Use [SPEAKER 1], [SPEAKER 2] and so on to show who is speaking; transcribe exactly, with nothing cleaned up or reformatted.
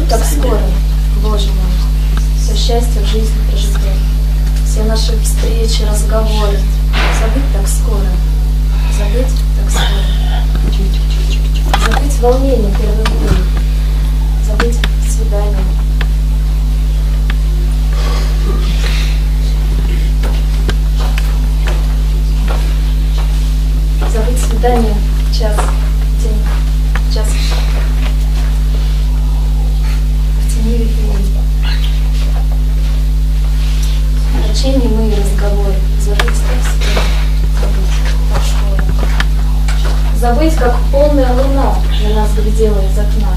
[SPEAKER 1] Забыть так скоро, Боже мой, все счастье в жизни прожито, все наши встречи, разговоры. Забыть так скоро, забыть так скоро. Забыть волнение первой боли, забыть свидание. Забыть свидание, час, день, час. В тени ветвей. Прощение мы и разговоры. Забыть так скоро, забыть так скоро. Забыть, как полная луна на нас глядела из окна.